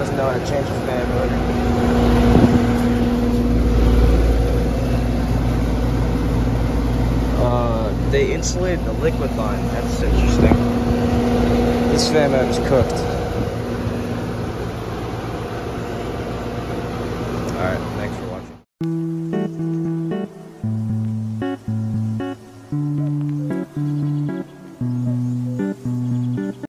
to know how to change the fan motor. They insulated the liquid line. That's interesting. This fan motor is cooked.